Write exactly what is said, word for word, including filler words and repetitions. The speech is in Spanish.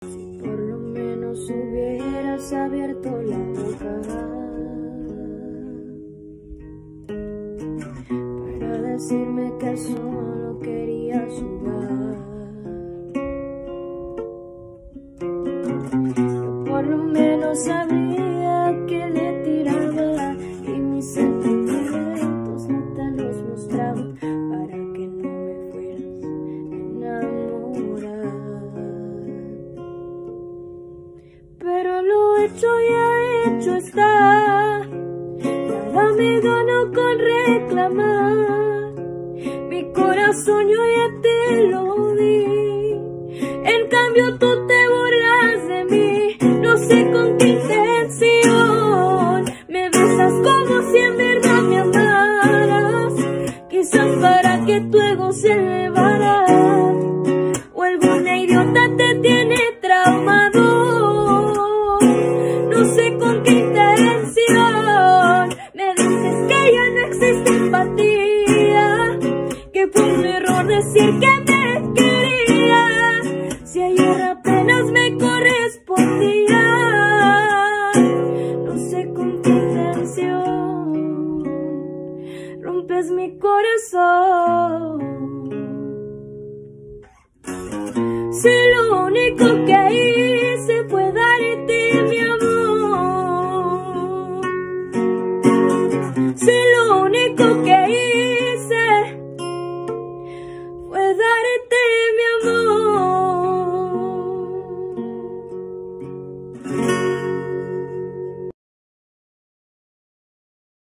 Si por lo menos hubieras abierto la boca para decirme que solo querías jugar, yo por lo menos sabría que le tiraba y mis sentimientos no te los mostraba para que no me fueras a enamorar. Pero lo hecho ya hecho está, nada me gano con reclamar. Mi corazón yo ya te lo di, en cambio tú te burlas de mí. No sé con qué intención me besas como si en verdad me amaras. Quizás para que tu ego se elevara, o alguna idiota te tiene traumado. No sé con qué intención me dices que ya no existe empatía, que fue un error decir que me querías, si ayer apenas me correspondía. No sé con qué intención rompes mi corazón, si lo único que hice